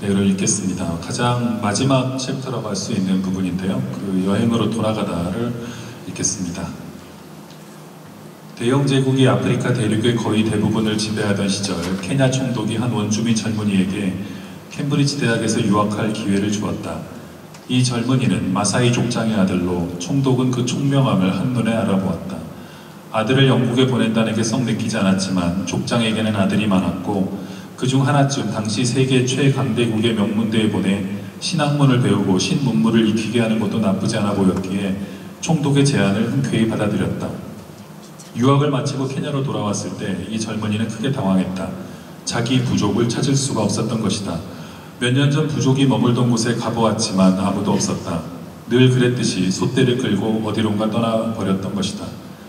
내용을 읽겠습니다. 가장 마지막 챕터라고 할 수 있는 부분인데요. 그 여행으로 돌아가다를 읽겠습니다. 대영 제국이 아프리카 대륙의 거의 대부분을 지배하던 시절, 케냐 총독이 한 원주민 젊은이에게 캠브리지 대학에서 유학할 기회를 주었다. 이 젊은이는 마사이 족장의 아들로 총독은 그 총명함을 한눈에 알아보았다. 아들을 영국에 보낸다는 게 썩 내키지 않았지만 족장에게는 아들이 많았고 그중 하나쯤 당시 세계 최강대국의 명문대에 보내 신학문을 배우고 신문물을 익히게 하는 것도 나쁘지 않아 보였기에 총독의 제안을 흔쾌히 받아들였다. 유학을 마치고 케냐로 돌아왔을 때 이 젊은이는 크게 당황했다. 자기 부족을 찾을 수가 없었던 것이다. 몇 년 전 부족이 머물던 곳에 가보았지만 아무도 없었다. 늘 그랬듯이 솥대를 끌고 어디론가 떠나버렸던 것이다.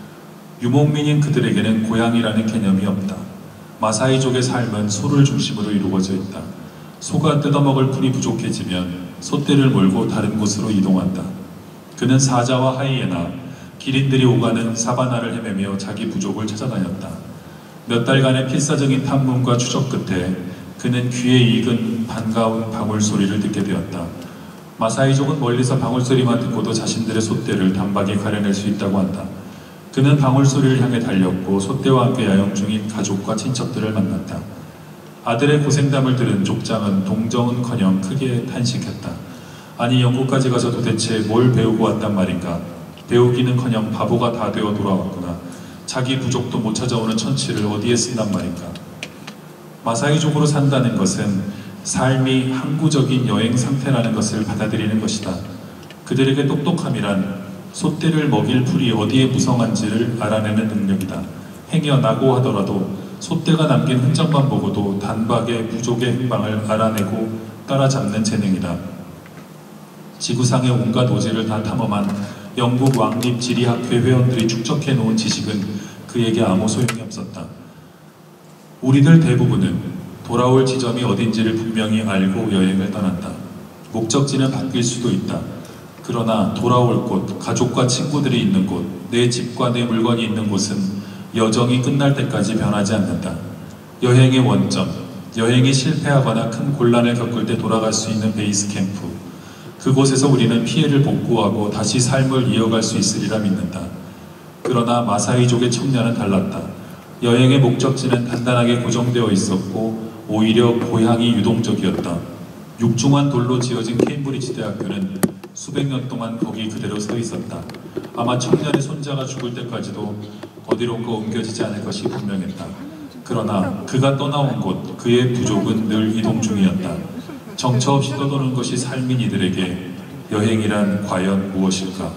유목민인 그들에게는 고향이라는 개념이 없다. 마사이족의 삶은 소를 중심으로 이루어져 있다. 소가 뜯어먹을 풀이 부족해지면 솥대를 몰고 다른 곳으로 이동한다. 그는 사자와 하이에나, 기린들이 오가는 사바나를 헤매며 자기 부족을 찾아다녔다. 몇 달간의 필사적인 탐문과 추적 끝에 그는 귀에 익은 반가운 방울소리를 듣게 되었다. 마사이족은 멀리서 방울소리만 듣고도 자신들의 솥대를 단박에 가려낼 수 있다고 한다. 그는 방울소리를 향해 달렸고 솥대와 함께 야영 중인 가족과 친척들을 만났다. 아들의 고생담을 들은 족장은 동정은커녕 크게 탄식했다. 아니 영국까지 가서 도대체 뭘 배우고 왔단 말인가. 배우기는커녕 바보가 다 되어 돌아왔구나. 자기 부족도 못 찾아오는 천치를 어디에 쓴단 말인가. 마사이족으로 산다는 것은 삶이 항구적인 여행 상태라는 것을 받아들이는 것이다. 그들에게 똑똑함이란 솥대를 먹일 풀이 어디에 무성한지를 알아내는 능력이다. 행여나고 하더라도 솥대가 남긴 흔적만 보고도 단박에 부족의 행방을 알아내고 따라잡는 재능이다. 지구상의 온갖 오지를 다 탐험한 영국 왕립지리학회 회원들이 축적해놓은 지식은 그에게 아무 소용이 없었다. 우리들 대부분은 돌아올 지점이 어딘지를 분명히 알고 여행을 떠난다. 목적지는 바뀔 수도 있다. 그러나 돌아올 곳, 가족과 친구들이 있는 곳, 내 집과 내 물건이 있는 곳은 여정이 끝날 때까지 변하지 않는다. 여행의 원점, 여행이 실패하거나 큰 곤란을 겪을 때 돌아갈 수 있는 베이스 캠프, 그곳에서 우리는 피해를 복구하고 다시 삶을 이어갈 수 있으리라 믿는다. 그러나 마사이족의 청년은 달랐다. 여행의 목적지는 단단하게 고정되어 있었고 오히려 고향이 유동적이었다. 육중한 돌로 지어진 케임브리지 대학교는 수백 년 동안 거기 그대로 서 있었다. 아마 청년의 손자가 죽을 때까지도 어디론가 옮겨지지 않을 것이 분명했다. 그러나 그가 떠나온 곳, 그의 부족은 늘 이동 중이었다. 정처 없이 떠도는 것이 삶인 이들에게 여행이란 과연 무엇일까?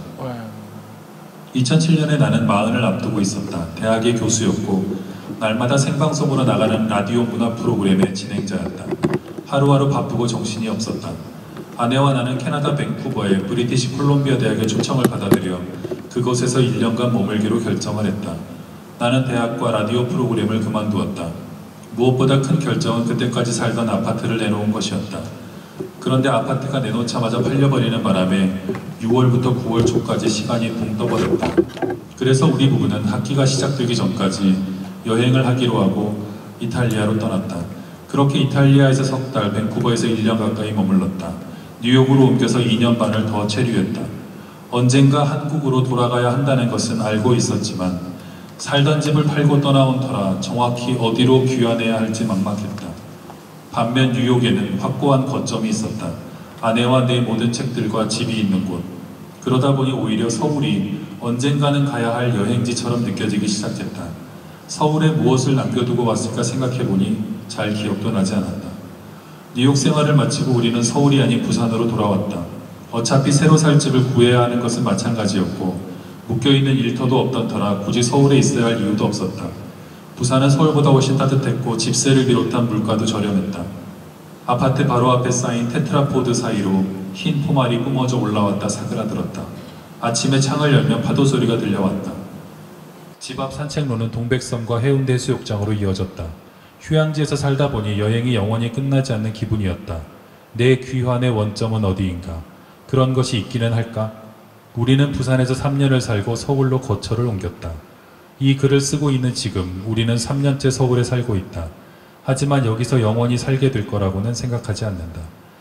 2007년에 나는 40을 앞두고 있었다. 대학의 교수였고 날마다 생방송으로 나가는 라디오 문화 프로그램의 진행자였다. 하루하루 바쁘고 정신이 없었다. 아내와 나는 캐나다 밴쿠버의 브리티시 콜롬비아 대학의 초청을 받아들여 그곳에서 1년간 머물기로 결정을 했다. 나는 대학과 라디오 프로그램을 그만두었다. 무엇보다 큰 결정은 그때까지 살던 아파트를 내놓은 것이었다. 그런데 아파트가 내놓자마자 팔려버리는 바람에 6월부터 9월 초까지 시간이 붕 떠버렸다. 그래서 우리 부부는 학기가 시작되기 전까지 여행을 하기로 하고 이탈리아로 떠났다. 그렇게 이탈리아에서 석 달, 밴쿠버에서 1년 가까이 머물렀다. 뉴욕으로 옮겨서 2년 반을 더 체류했다. 언젠가 한국으로 돌아가야 한다는 것은 알고 있었지만 살던 집을 팔고 떠나온 터라 정확히 어디로 귀환해야 할지 막막했다. 반면 뉴욕에는 확고한 거점이 있었다. 아내와 내 모든 책들과 집이 있는 곳. 그러다 보니 오히려 서울이 언젠가는 가야 할 여행지처럼 느껴지기 시작했다. 서울에 무엇을 남겨두고 왔을까 생각해보니 잘 기억도 나지 않았다. 뉴욕 생활을 마치고 우리는 서울이 아닌 부산으로 돌아왔다. 어차피 새로 살 집을 구해야 하는 것은 마찬가지였고 묶여있는 일터도 없던 터라 굳이 서울에 있어야 할 이유도 없었다. 부산은 서울보다 훨씬 따뜻했고 집세를 비롯한 물가도 저렴했다. 아파트 바로 앞에 쌓인 테트라포드 사이로 흰 포말이 뿜어져 올라왔다 사그라들었다. 아침에 창을 열면 파도 소리가 들려왔다. 집 앞 산책로는 동백섬과 해운대 해수욕장으로 이어졌다. 휴양지에서 살다 보니 여행이 영원히 끝나지 않는 기분이었다. 내 귀환의 원점은 어디인가? 그런 것이 있기는 할까? 우리는 부산에서 3년을 살고 서울로 거처를 옮겼다. 이 글을 쓰고 있는 지금 우리는 3년째 서울에 살고 있다. 하지만 여기서 영원히 살게 될 거라고는 생각하지 않는다.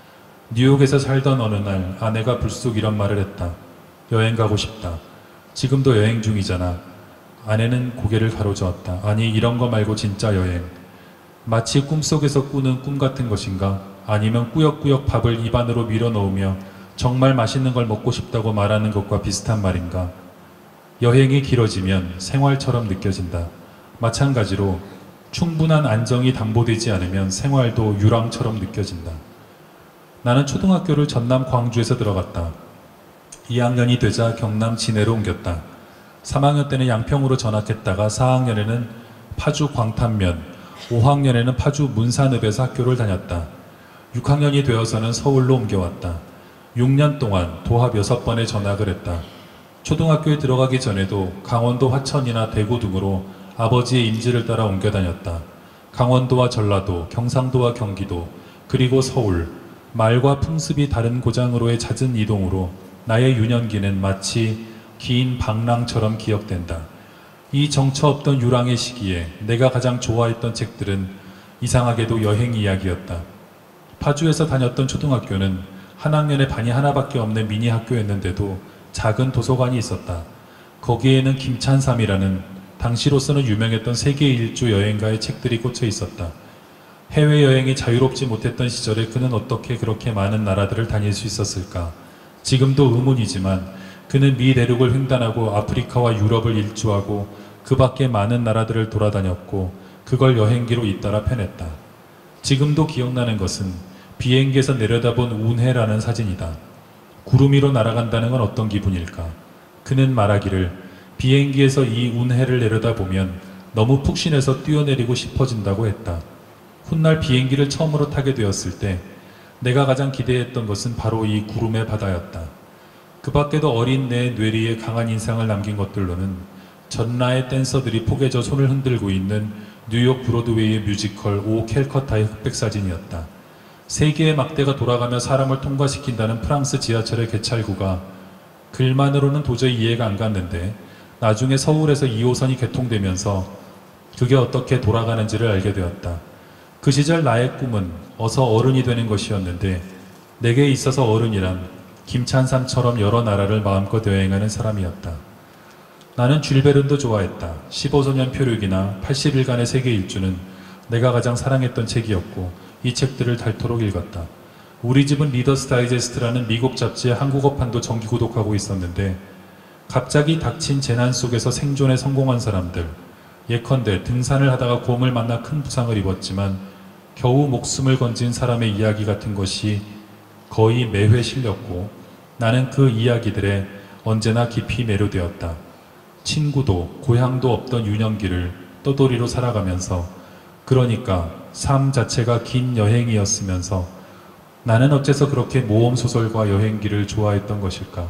뉴욕에서 살던 어느 날 아내가 불쑥 이런 말을 했다. 여행 가고 싶다. 지금도 여행 중이잖아. 아내는 고개를 가로저었다. 아니, 이런 거 말고 진짜 여행. 마치 꿈속에서 꾸는 꿈 같은 것인가? 아니면 꾸역꾸역 밥을 입안으로 밀어넣으며 정말 맛있는 걸 먹고 싶다고 말하는 것과 비슷한 말인가? 여행이 길어지면 생활처럼 느껴진다. 마찬가지로 충분한 안정이 담보되지 않으면 생활도 유랑처럼 느껴진다. 나는 초등학교를 전남 광주에서 들어갔다. 2학년이 되자 경남 진해로 옮겼다. 3학년 때는 양평으로 전학했다가 4학년에는 파주 광탄면, 5학년에는 파주 문산읍에서 학교를 다녔다. 6학년이 되어서는 서울로 옮겨왔다. 6년 동안 도합 6번의 전학을 했다. 초등학교에 들어가기 전에도 강원도 화천이나 대구 등으로 아버지의 임지를 따라 옮겨 다녔다. 강원도와 전라도, 경상도와 경기도, 그리고 서울, 말과 풍습이 다른 고장으로의 잦은 이동으로 나의 유년기는 마치 긴 방랑처럼 기억된다. 이 정처 없던 유랑의 시기에 내가 가장 좋아했던 책들은 이상하게도 여행 이야기였다. 파주에서 다녔던 초등학교는 한 학년에 반이 하나밖에 없는 미니 학교였는데도 작은 도서관이 있었다. 거기에는 김찬삼이라는 당시로서는 유명했던 세계 일주 여행가의 책들이 꽂혀 있었다. 해외여행이 자유롭지 못했던 시절에 그는 어떻게 그렇게 많은 나라들을 다닐 수 있었을까? 지금도 의문이지만 그는 미 대륙을 횡단하고 아프리카와 유럽을 일주하고 그 밖에 많은 나라들을 돌아다녔고 그걸 여행기로 잇따라 펴냈다. 지금도 기억나는 것은 비행기에서 내려다본 운해라는 사진이다. 구름 위로 날아간다는 건 어떤 기분일까? 그는 말하기를 비행기에서 이 운해를 내려다보면 너무 푹신해서 뛰어내리고 싶어진다고 했다. 훗날 비행기를 처음으로 타게 되었을 때 내가 가장 기대했던 것은 바로 이 구름의 바다였다. 그 밖에도 어린 내 뇌리에 강한 인상을 남긴 것들로는 전라의 댄서들이 폭에져 손을 흔들고 있는 뉴욕 브로드웨이의 뮤지컬 오 캘커타의 흑백 사진이었다. 세계의 막대가 돌아가며 사람을 통과시킨다는 프랑스 지하철의 개찰구가 글만으로는 도저히 이해가 안 갔는데 나중에 서울에서 2호선이 개통되면서 그게 어떻게 돌아가는지를 알게 되었다. 그 시절 나의 꿈은 어서 어른이 되는 것이었는데 내게 있어서 어른이란 김찬삼처럼 여러 나라를 마음껏 여행하는 사람이었다. 나는 줄 베른도 좋아했다. 15소년 표류기나 80일간의 세계 일주는 내가 가장 사랑했던 책이었고 이 책들을 닳도록 읽었다. 우리 집은 리더스 다이제스트라는 미국 잡지의 한국어판도 정기 구독하고 있었는데 갑자기 닥친 재난 속에서 생존에 성공한 사람들, 예컨대 등산을 하다가 곰을 만나 큰 부상을 입었지만 겨우 목숨을 건진 사람의 이야기 같은 것이 거의 매회 실렸고 나는 그 이야기들에 언제나 깊이 매료되었다. 친구도 고향도 없던 유년기를 떠돌이로 살아가면서 그러니까 삶 자체가 긴 여행이었으면서 나는 어째서 그렇게 모험소설과 여행기를 좋아했던 것일까?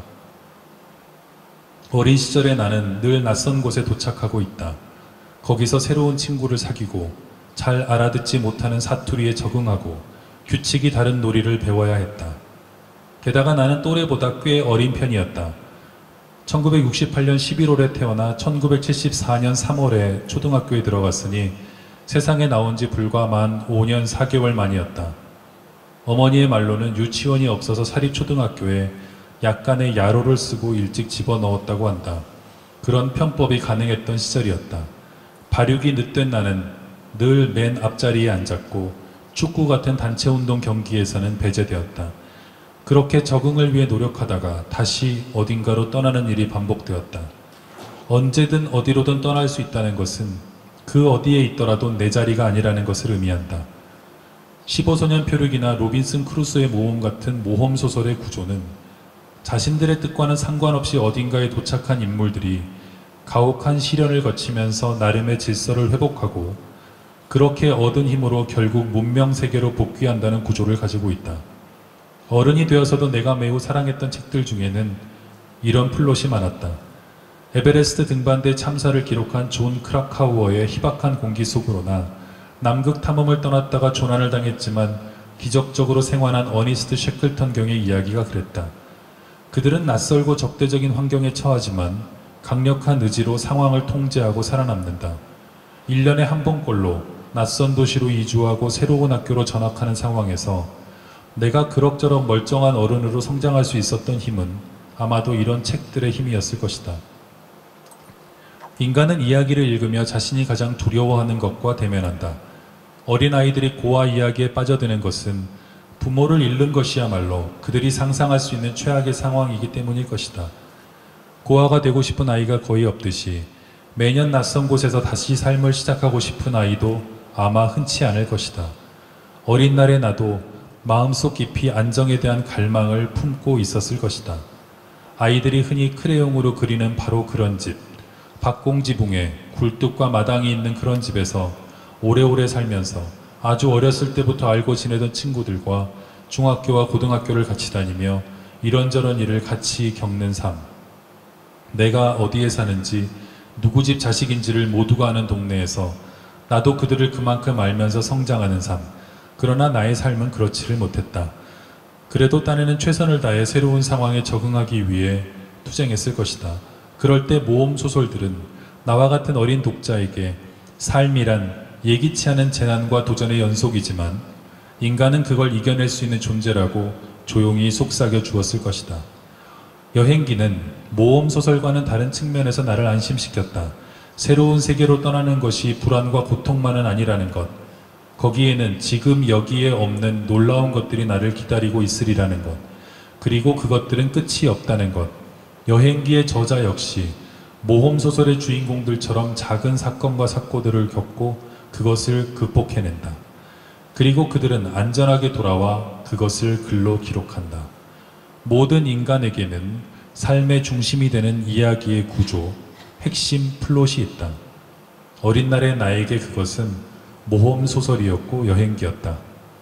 어린 시절에 나는 늘 낯선 곳에 도착하고 있다. 거기서 새로운 친구를 사귀고 잘 알아듣지 못하는 사투리에 적응하고 규칙이 다른 놀이를 배워야 했다. 게다가 나는 또래보다 꽤 어린 편이었다. 1968년 11월에 태어나 1974년 3월에 초등학교에 들어갔으니 세상에 나온 지 불과 만 5년 4개월 만이었다. 어머니의 말로는 유치원이 없어서 사립초등학교에 약간의 야로를 쓰고 일찍 집어넣었다고 한다. 그런 편법이 가능했던 시절이었다. 발육이 늦된 나는 늘 맨 앞자리에 앉았고 축구 같은 단체운동 경기에서는 배제되었다. 그렇게 적응을 위해 노력하다가 다시 어딘가로 떠나는 일이 반복되었다. 언제든 어디로든 떠날 수 있다는 것은 그 어디에 있더라도 내 자리가 아니라는 것을 의미한다. 15소년 표류기나 로빈슨 크루소의 모험 같은 모험소설의 구조는 자신들의 뜻과는 상관없이 어딘가에 도착한 인물들이 가혹한 시련을 거치면서 나름의 질서를 회복하고 그렇게 얻은 힘으로 결국 문명세계로 복귀한다는 구조를 가지고 있다. 어른이 되어서도 내가 매우 사랑했던 책들 중에는 이런 플롯이 많았다. 에베레스트 등반대 참사를 기록한 존 크라카우어의 희박한 공기 속으로나 남극 탐험을 떠났다가 조난을 당했지만 기적적으로 생還한 어니스트 셰클턴 경의 이야기가 그랬다. 그들은 낯설고 적대적인 환경에 처하지만 강력한 의지로 상황을 통제하고 살아남는다. 1년에 한 번꼴로 낯선 도시로 이주하고 새로운 학교로 전학하는 상황에서 내가 그럭저럭 멀쩡한 어른으로 성장할 수 있었던 힘은 아마도 이런 책들의 힘이었을 것이다. 인간은 이야기를 읽으며 자신이 가장 두려워하는 것과 대면한다. 어린아이들이 고아 이야기에 빠져드는 것은 부모를 잃는 것이야말로 그들이 상상할 수 있는 최악의 상황이기 때문일 것이다. 고아가 되고 싶은 아이가 거의 없듯이 매년 낯선 곳에서 다시 삶을 시작하고 싶은 아이도 아마 흔치 않을 것이다. 어린 날의 나도 마음속 깊이 안정에 대한 갈망을 품고 있었을 것이다. 아이들이 흔히 크레용으로 그리는 바로 그런 집, 박공지붕에 굴뚝과 마당이 있는 그런 집에서 오래오래 살면서 아주 어렸을 때부터 알고 지내던 친구들과 중학교와 고등학교를 같이 다니며 이런저런 일을 같이 겪는 삶. 내가 어디에 사는지 누구 집 자식인지를 모두가 아는 동네에서 나도 그들을 그만큼 알면서 성장하는 삶. 그러나 나의 삶은 그렇지를 못했다. 그래도 딴에는 최선을 다해 새로운 상황에 적응하기 위해 투쟁했을 것이다. 그럴 때 모험 소설들은 나와 같은 어린 독자에게 삶이란 예기치 않은 재난과 도전의 연속이지만 인간은 그걸 이겨낼 수 있는 존재라고 조용히 속삭여 주었을 것이다. 여행기는 모험 소설과는 다른 측면에서 나를 안심시켰다. 새로운 세계로 떠나는 것이 불안과 고통만은 아니라는 것. 거기에는 지금 여기에 없는 놀라운 것들이 나를 기다리고 있으리라는 것. 그리고 그것들은 끝이 없다는 것. 여행기의 저자 역시 모험 소설의 주인공들처럼 작은 사건과 사고들을 겪고 그것을 극복해낸다. 그리고 그들은 안전하게 돌아와 그것을 글로 기록한다. 모든 인간에게는 삶의 중심이 되는 이야기의 구조, 핵심 플롯이 있다. 어린 날의 나에게 그것은 모험 소설이었고 여행기였다.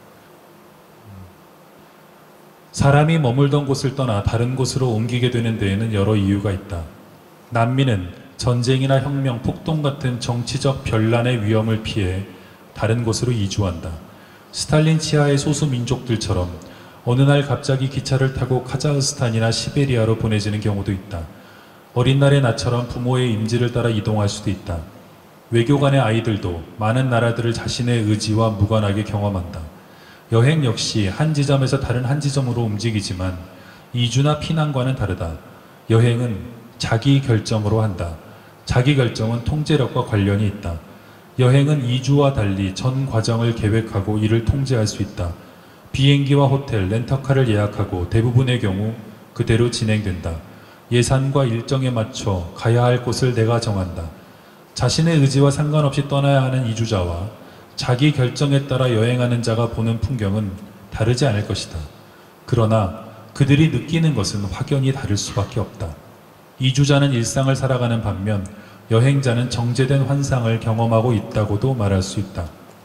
사람이 머물던 곳을 떠나 다른 곳으로 옮기게 되는 데에는 여러 이유가 있다. 난민은 전쟁이나 혁명, 폭동 같은 정치적 변란의 위험을 피해 다른 곳으로 이주한다. 스탈린 치하의 소수 민족들처럼 어느 날 갑자기 기차를 타고 카자흐스탄이나 시베리아로 보내지는 경우도 있다. 어린 날의 나처럼 부모의 임지를 따라 이동할 수도 있다. 외교관의 아이들도 많은 나라들을 자신의 의지와 무관하게 경험한다. 여행 역시 한 지점에서 다른 한 지점으로 움직이지만 이주나 피난과는 다르다. 여행은 자기 결정으로 한다. 자기 결정은 통제력과 관련이 있다. 여행은 이주와 달리 전 과정을 계획하고 이를 통제할 수 있다. 비행기와 호텔, 렌터카를 예약하고 대부분의 경우 그대로 진행된다. 예산과 일정에 맞춰 가야 할 곳을 내가 정한다. 자신의 의지와 상관없이 떠나야 하는 이주자와 자기 결정에 따라 여행하는 자가 보는 풍경은 다르지 않을 것이다. 그러나 그들이 느끼는 것은 확연히 다를 수밖에 없다. 이주자는 일상을 살아가는 반면 여행자는 정제된 환상을 경험하고 있다고도 말할 수 있다.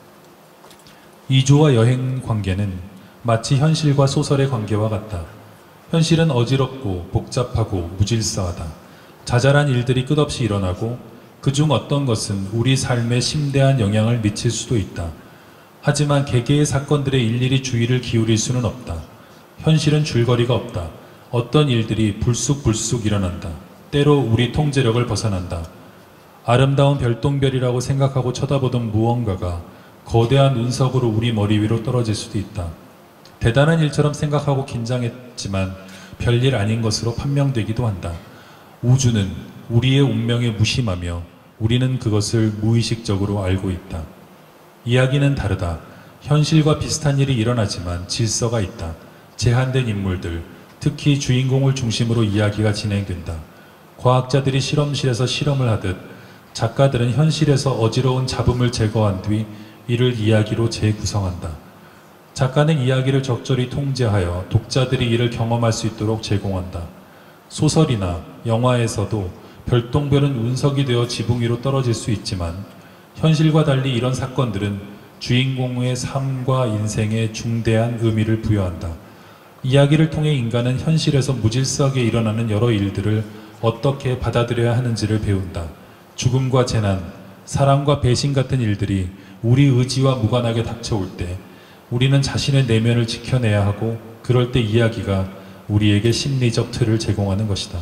이주와 여행 관계는 마치 현실과 소설의 관계와 같다. 현실은 어지럽고 복잡하고 무질서하다. 자잘한 일들이 끝없이 일어나고 그중 어떤 것은 우리 삶에 심대한 영향을 미칠 수도 있다. 하지만 개개의 사건들에 일일이 주의를 기울일 수는 없다. 현실은 줄거리가 없다. 어떤 일들이 불쑥불쑥 일어난다. 때로 우리 통제력을 벗어난다. 아름다운 별똥별이라고 생각하고 쳐다보던 무언가가 거대한 운석으로 우리 머리 위로 떨어질 수도 있다. 대단한 일처럼 생각하고 긴장했지만 별일 아닌 것으로 판명되기도 한다. 우주는 우리의 운명에 무심하며 우리는 그것을 무의식적으로 알고 있다. 이야기는 다르다. 현실과 비슷한 일이 일어나지만 질서가 있다. 제한된 인물들, 특히 주인공을 중심으로 이야기가 진행된다. 과학자들이 실험실에서 실험을 하듯 작가들은 현실에서 어지러운 잡음을 제거한 뒤 이를 이야기로 재구성한다. 작가는 이야기를 적절히 통제하여 독자들이 이를 경험할 수 있도록 제공한다. 소설이나 영화에서도 별똥별은 운석이 되어 지붕 위로 떨어질 수 있지만 현실과 달리 이런 사건들은 주인공의 삶과 인생에 중대한 의미를 부여한다. 이야기를 통해 인간은 현실에서 무질서하게 일어나는 여러 일들을 어떻게 받아들여야 하는지를 배운다. 죽음과 재난, 사랑과 배신 같은 일들이 우리 의지와 무관하게 닥쳐올 때 우리는 자신의 내면을 지켜내야 하고 그럴 때 이야기가 우리에게 심리적 틀을 제공하는 것이다.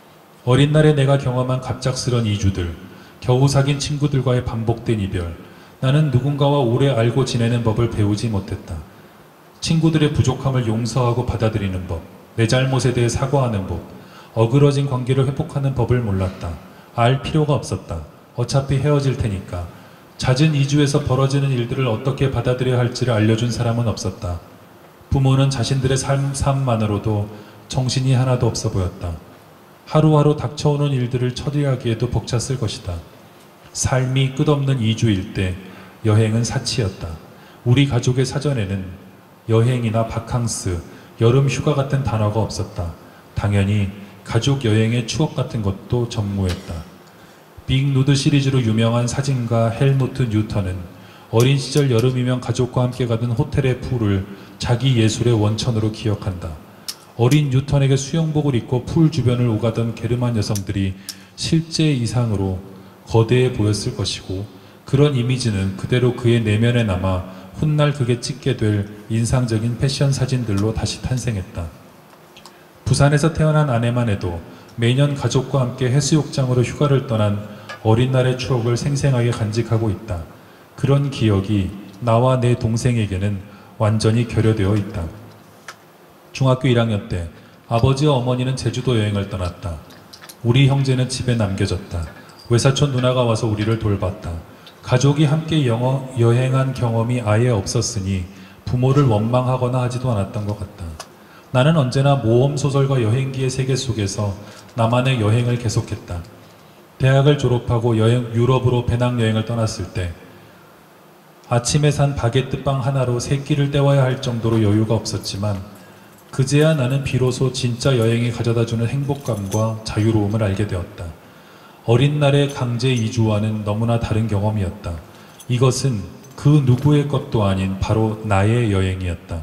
어린 날에 내가 경험한 갑작스런 이주들, 겨우 사귄 친구들과의 반복된 이별, 나는 누군가와 오래 알고 지내는 법을 배우지 못했다. 친구들의 부족함을 용서하고 받아들이는 법, 내 잘못에 대해 사과하는 법, 어그러진 관계를 회복하는 법을 몰랐다. 알 필요가 없었다. 어차피 헤어질 테니까. 잦은 이주에서 벌어지는 일들을 어떻게 받아들여야 할지를 알려준 사람은 없었다. 부모는 자신들의 삶만으로도 정신이 하나도 없어 보였다. 하루하루 닥쳐오는 일들을 처리하기에도 벅찼을 것이다. 삶이 끝없는 이주일 때 여행은 사치였다. 우리 가족의 사전에는 여행이나 바캉스, 여름 휴가 같은 단어가 없었다. 당연히 가족 여행의 추억 같은 것도 전무했다. 빅 누드 시리즈로 유명한 사진가 헬무트 뉴턴은 어린 시절 여름이면 가족과 함께 가던 호텔의 풀을 자기 예술의 원천으로 기억한다. 어린 뉴턴에게 수영복을 입고 풀 주변을 오가던 게르만 여성들이 실제 이상으로 거대해 보였을 것이고, 그런 이미지는 그대로 그의 내면에 남아 훗날 그게 찍게 될 인상적인 패션 사진들로 다시 탄생했다. 부산에서 태어난 아내만 해도 매년 가족과 함께 해수욕장으로 휴가를 떠난 어린 날의 추억을 생생하게 간직하고 있다. 그런 기억이 나와 내 동생에게는 완전히 결여되어 있다. 중학교 1학년 때 아버지와 어머니는 제주도 여행을 떠났다. 우리 형제는 집에 남겨졌다. 외사촌 누나가 와서 우리를 돌봤다. 가족이 함께 여행한 경험이 아예 없었으니 부모를 원망하거나 하지도 않았던 것 같다. 나는 언제나 모험소설과 여행기의 세계 속에서 나만의 여행을 계속했다. 대학을 졸업하고 유럽으로 배낭여행을 떠났을 때 아침에 산 바게트빵 하나로 세 끼를 때워야 할 정도로 여유가 없었지만, 그제야 나는 비로소 진짜 여행이 가져다주는 행복감과 자유로움을 알게 되었다. 어린 날의 강제 이주와는 너무나 다른 경험이었다. 이것은 그 누구의 것도 아닌 바로 나의 여행이었다.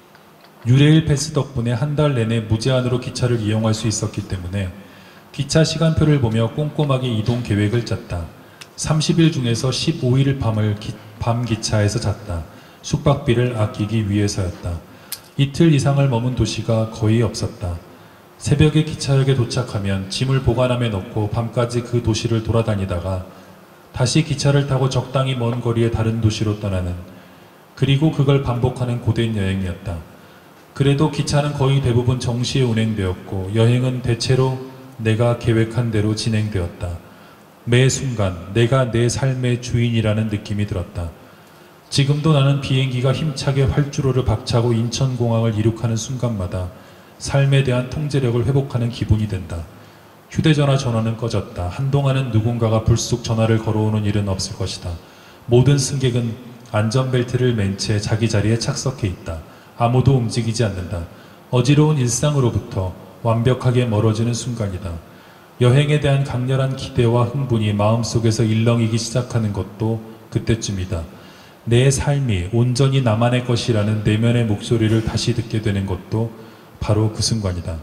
유레일 패스 덕분에 한 달 내내 무제한으로 기차를 이용할 수 있었기 때문에 기차 시간표를 보며 꼼꼼하게 이동 계획을 짰다. 30일 중에서 15일 밤 기차에서 잤다. 숙박비를 아끼기 위해서였다. 이틀 이상을 머문 도시가 거의 없었다. 새벽에 기차역에 도착하면 짐을 보관함에 넣고 밤까지 그 도시를 돌아다니다가 다시 기차를 타고 적당히 먼 거리의 다른 도시로 떠나는, 그리고 그걸 반복하는 고된 여행이었다. 그래도 기차는 거의 대부분 정시에 운행되었고 여행은 대체로 내가 계획한 대로 진행되었다. 매 순간 내가 내 삶의 주인이라는 느낌이 들었다. 지금도 나는 비행기가 힘차게 활주로를 박차고 인천공항을 이륙하는 순간마다 삶에 대한 통제력을 회복하는 기분이 된다. 휴대전화 전원은 꺼졌다. 한동안은 누군가가 불쑥 전화를 걸어오는 일은 없을 것이다. 모든 승객은 안전벨트를 맨 채 자기 자리에 착석해 있다. 아무도 움직이지 않는다. 어지러운 일상으로부터 완벽하게 멀어지는 순간이다. 여행에 대한 강렬한 기대와 흥분이 마음속에서 일렁이기 시작하는 것도 그때쯤이다. 내 삶이 온전히 나만의 것이라는 내면의 목소리를 다시 듣게 되는 것도 바로 그 순간이다.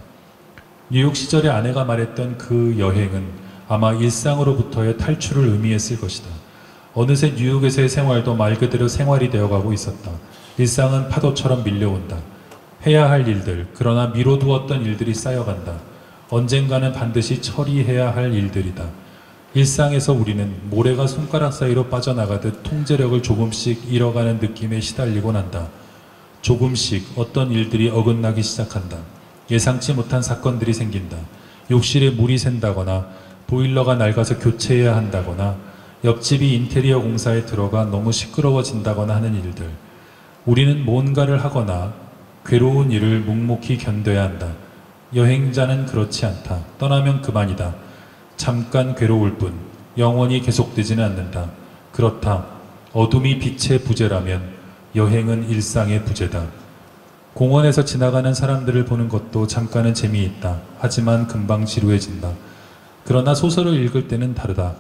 뉴욕 시절에 아내가 말했던 그 여행은 아마 일상으로부터의 탈출을 의미했을 것이다. 어느새 뉴욕에서의 생활도 말 그대로 생활이 되어가고 있었다. 일상은 파도처럼 밀려온다. 해야 할 일들, 그러나 미뤄두었던 일들이 쌓여간다. 언젠가는 반드시 처리해야 할 일들이다. 일상에서 우리는 모래가 손가락 사이로 빠져나가듯 통제력을 조금씩 잃어가는 느낌에 시달리곤 한다. 조금씩 어떤 일들이 어긋나기 시작한다. 예상치 못한 사건들이 생긴다. 욕실에 물이 샌다거나 보일러가 낡아서 교체해야 한다거나 옆집이 인테리어 공사에 들어가 너무 시끄러워진다거나 하는 일들. 우리는 뭔가를 하거나 괴로운 일을 묵묵히 견뎌야 한다. 여행자는 그렇지 않다. 떠나면 그만이다. 잠깐 괴로울 뿐 영원히 계속되지는 않는다. 그렇다. 어둠이 빛의 부재라면 여행은 일상의 부재다. 공원에서 지나가는 사람들을 보는 것도 잠깐은 재미있다. 하지만 금방 지루해진다. 그러나 소설을 읽을 때는 다르다.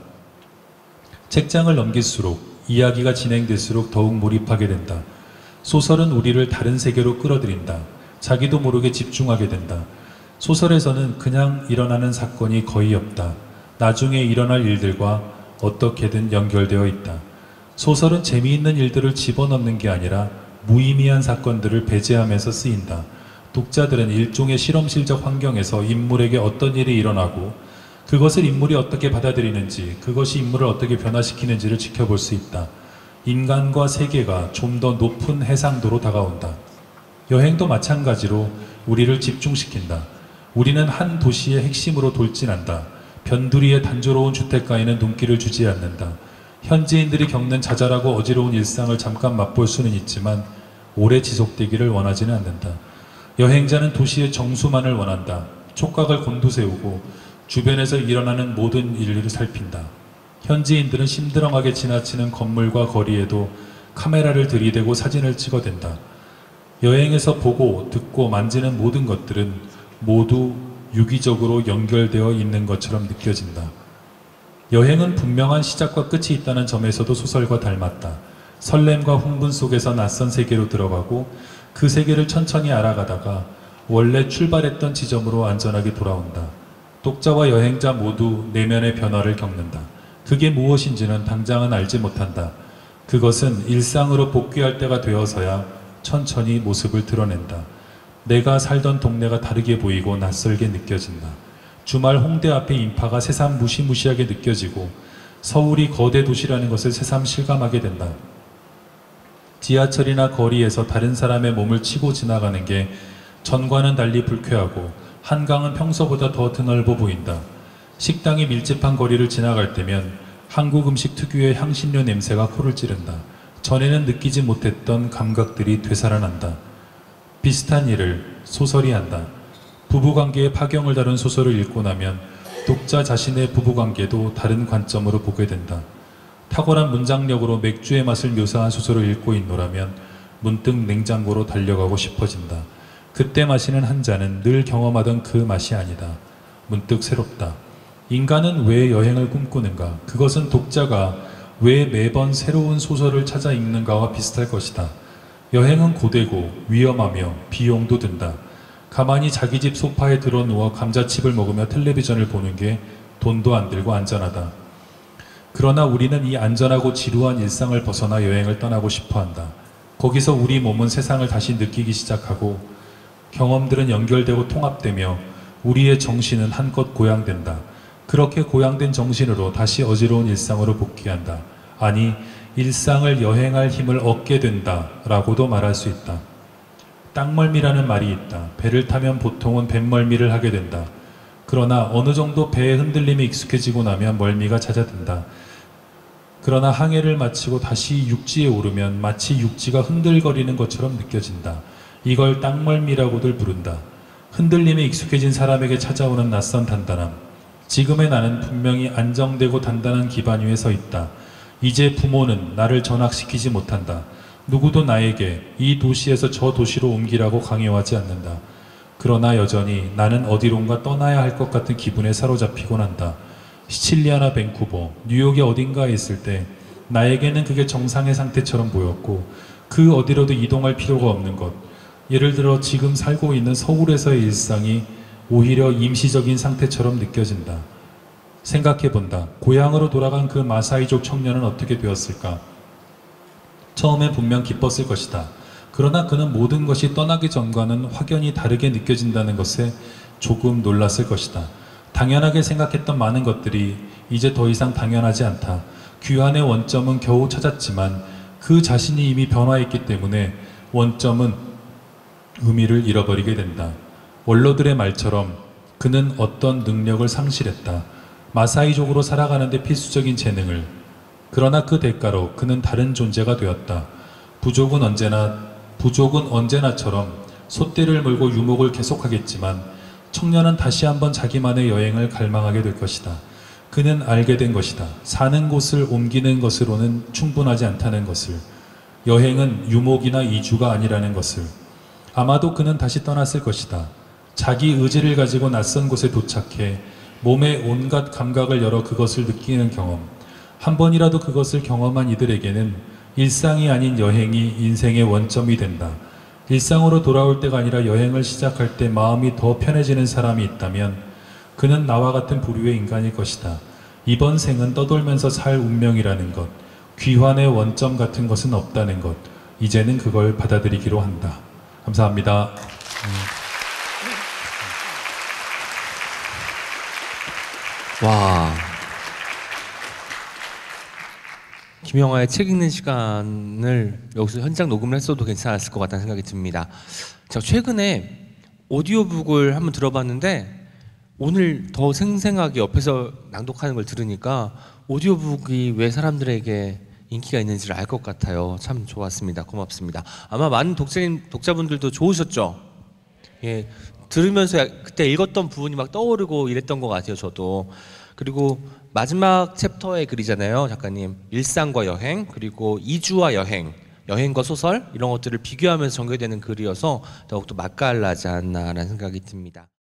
책장을 넘길수록 이야기가 진행될수록 더욱 몰입하게 된다. 소설은 우리를 다른 세계로 끌어들인다. 자기도 모르게 집중하게 된다. 소설에서는 그냥 일어나는 사건이 거의 없다. 나중에 일어날 일들과 어떻게든 연결되어 있다. 소설은 재미있는 일들을 집어넣는 게 아니라 무의미한 사건들을 배제하면서 쓰인다. 독자들은 일종의 실험실적 환경에서 인물에게 어떤 일이 일어나고 그것을 인물이 어떻게 받아들이는지, 그것이 인물을 어떻게 변화시키는지를 지켜볼 수 있다. 인간과 세계가 좀 더 높은 해상도로 다가온다. 여행도 마찬가지로 우리를 집중시킨다. 우리는 한 도시의 핵심으로 돌진한다. 변두리의 단조로운 주택가에는 눈길을 주지 않는다. 현지인들이 겪는 자잘하고 어지러운 일상을 잠깐 맛볼 수는 있지만 오래 지속되기를 원하지는 않는다. 여행자는 도시의 정수만을 원한다. 촉각을 곤두세우고 주변에서 일어나는 모든 일을 살핀다. 현지인들은 심드렁하게 지나치는 건물과 거리에도 카메라를 들이대고 사진을 찍어댄다. 여행에서 보고 듣고 만지는 모든 것들은 모두 유기적으로 연결되어 있는 것처럼 느껴진다. 여행은 분명한 시작과 끝이 있다는 점에서도 소설과 닮았다. 설렘과 흥분 속에서 낯선 세계로 들어가고 그 세계를 천천히 알아가다가 원래 출발했던 지점으로 안전하게 돌아온다. 독자와 여행자 모두 내면의 변화를 겪는다. 그게 무엇인지는 당장은 알지 못한다. 그것은 일상으로 복귀할 때가 되어서야 천천히 모습을 드러낸다. 내가 살던 동네가 다르게 보이고 낯설게 느껴진다. 주말 홍대 앞의 인파가 새삼 무시무시하게 느껴지고 서울이 거대 도시라는 것을 새삼 실감하게 된다. 지하철이나 거리에서 다른 사람의 몸을 치고 지나가는 게 전과는 달리 불쾌하고 한강은 평소보다 더 드넓어 보인다. 식당이 밀집한 거리를 지나갈 때면 한국 음식 특유의 향신료 냄새가 코를 찌른다. 전에는 느끼지 못했던 감각들이 되살아난다. 비슷한 일을 소설이 한다. 부부관계의 파경을 다룬 소설을 읽고 나면 독자 자신의 부부관계도 다른 관점으로 보게 된다. 탁월한 문장력으로 맥주의 맛을 묘사한 소설을 읽고 있노라면 문득 냉장고로 달려가고 싶어진다. 그때 마시는 한 잔은 늘 경험하던 그 맛이 아니다. 문득 새롭다. 인간은 왜 여행을 꿈꾸는가? 그것은 독자가 왜 매번 새로운 소설을 찾아 읽는가와 비슷할 것이다. 여행은 고되고 위험하며 비용도 든다. 가만히 자기 집 소파에 들어 누워 감자칩을 먹으며 텔레비전을 보는 게 돈도 안 들고 안전하다. 그러나 우리는 이 안전하고 지루한 일상을 벗어나 여행을 떠나고 싶어한다. 거기서 우리 몸은 세상을 다시 느끼기 시작하고 경험들은 연결되고 통합되며 우리의 정신은 한껏 고양된다. 그렇게 고양된 정신으로 다시 어지러운 일상으로 복귀한다. 아니, 일상을 여행할 힘을 얻게 된다 라고도 말할 수 있다. 땅멀미라는 말이 있다. 배를 타면 보통은 뱃멀미를 하게 된다. 그러나 어느 정도 배의 흔들림이 익숙해지고 나면 멀미가 잦아든다. 그러나 항해를 마치고 다시 육지에 오르면 마치 육지가 흔들거리는 것처럼 느껴진다. 이걸 땅멀미라고들 부른다. 흔들림에 익숙해진 사람에게 찾아오는 낯선 단단함. 지금의 나는 분명히 안정되고 단단한 기반 위에 서 있다. 이제 부모는 나를 전학시키지 못한다. 누구도 나에게 이 도시에서 저 도시로 옮기라고 강요하지 않는다. 그러나 여전히 나는 어디론가 떠나야 할 것 같은 기분에 사로잡히곤 한다. 시칠리아나 밴쿠버, 뉴욕의 어딘가에 있을 때 나에게는 그게 정상의 상태처럼 보였고 그 어디로도 이동할 필요가 없는 것. 예를 들어 지금 살고 있는 서울에서의 일상이 오히려 임시적인 상태처럼 느껴진다. 생각해본다. 고향으로 돌아간 그 마사이족 청년은 어떻게 되었을까? 처음엔 분명 기뻤을 것이다. 그러나 그는 모든 것이 떠나기 전과는 확연히 다르게 느껴진다는 것에 조금 놀랐을 것이다. 당연하게 생각했던 많은 것들이 이제 더 이상 당연하지 않다. 귀환의 원점은 겨우 찾았지만 그 자신이 이미 변화했기 때문에 원점은 의미를 잃어버리게 된다. 원로들의 말처럼 그는 어떤 능력을 상실했다. 마사이족으로 살아가는데 필수적인 재능을. 그러나 그 대가로 그는 다른 존재가 되었다. 부족은 언제나처럼 솥대를 물고 유목을 계속하겠지만 청년은 다시 한번 자기만의 여행을 갈망하게 될 것이다. 그는 알게 된 것이다. 사는 곳을 옮기는 것으로는 충분하지 않다는 것을. 여행은 유목이나 이주가 아니라는 것을. 아마도 그는 다시 떠났을 것이다. 자기 의지를 가지고 낯선 곳에 도착해 몸의 온갖 감각을 열어 그것을 느끼는 경험. 한 번이라도 그것을 경험한 이들에게는 일상이 아닌 여행이 인생의 원점이 된다. 일상으로 돌아올 때가 아니라 여행을 시작할 때 마음이 더 편해지는 사람이 있다면 그는 나와 같은 부류의 인간일 것이다. 이번 생은 떠돌면서 살 운명이라는 것, 귀환의 원점 같은 것은 없다는 것, 이제는 그걸 받아들이기로 한다. 감사합니다. 와, 김영하의 책 읽는 시간을 여기서 현장 녹음을 했어도 괜찮았을 것 같다는 생각이 듭니다. 제가 최근에 오디오북을 한번 들어봤는데 오늘 더 생생하게 옆에서 낭독하는 걸 들으니까 오디오북이 왜 사람들에게 인기가 있는지를 알 것 같아요. 참 좋았습니다. 고맙습니다. 아마 많은 독자분들도 좋으셨죠? 예, 들으면서 그때 읽었던 부분이 막 떠오르고 이랬던 것 같아요. 저도. 그리고 마지막 챕터의 글이잖아요, 작가님. 일상과 여행, 그리고 이주와 여행, 여행과 소설 이런 것들을 비교하면서 전개되는 글이어서 더욱더 맛깔나지 않나라는 생각이 듭니다.